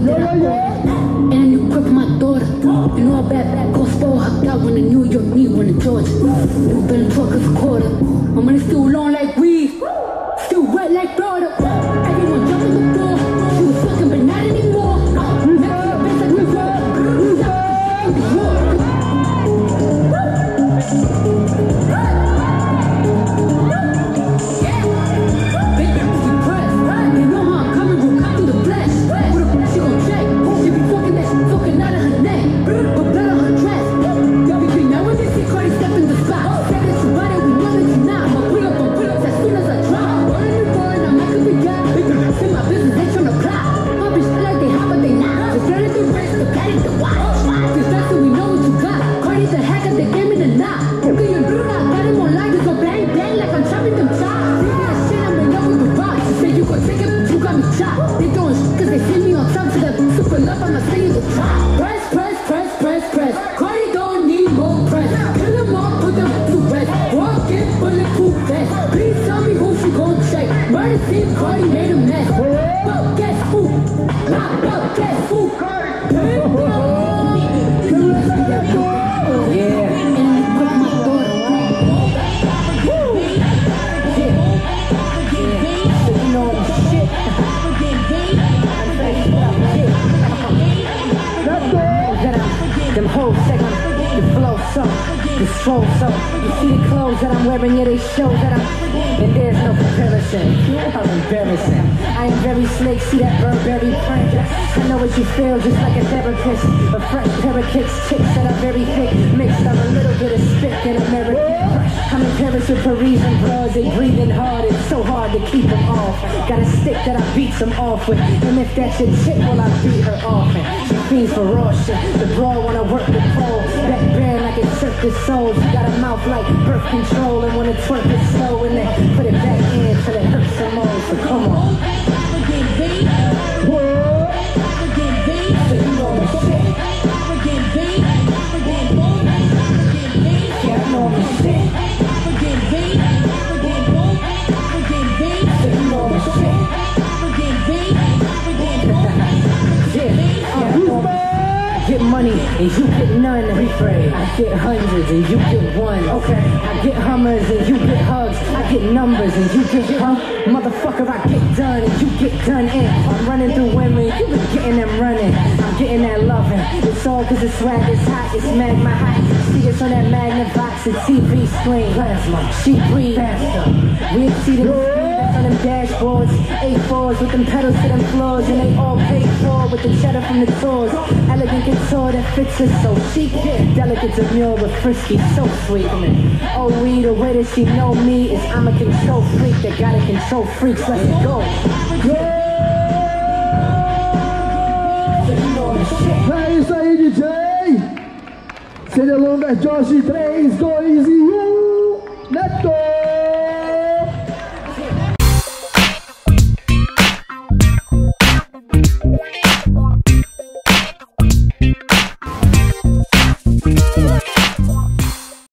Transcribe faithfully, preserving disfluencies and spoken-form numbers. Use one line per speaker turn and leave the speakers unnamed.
that I own. And you grip my daughter. You know I bad back goes for hopped out when I New York, me when in Georgia. You been truckers a quarter. My money still long like weed. Still wet like Florida. Everyone jumping the floor. She was fucking but not anymore. Next to the bitch like we roll.
Yeah, they show that I'm, and there's no comparison. How embarrassing. I am very slick, see that Burberry print. I know what you feel, just like a therapist. A fresh pair of kicks, chicks that are very thick. Mixed on a little bit of spit and American. I'm in Paris with Parisian bros, they breathing hard. It's so hard to keep them off. Got a stick that I beat them off with. And if that's your chick, well, I beat her off. And she fiends for raw shit. The broad wanna work the pole. Back band like it circus souls. You got a mouth like birth control and wanna twerk it slow and then put it back in till it hurts some more. So come on. Money and you get none. Rephrase. I get hundreds and you get one. Okay. I get hummers and you get hugs. I get numbers and you get huh? Motherfucker, I get done and you get done in. I'm running through women, you been getting them running. I'm getting that loving. It's all cause the swag is hot. It's magma hot. See us on that Magnavox and T V screen. Plasma. She breathe faster. We see them on them dashboards, A fours with them pedals to them floors, and they all paid for with the cheddar from the tours. Elegant guitar that fits us so chic, delicate demure but frisky, so sweet. Oh, we the way that she know me is I'm a control freak that gotta control freaks. Let's go.
É isso aí, D J. Sem delongas, Josh, três, dois e um. Neto.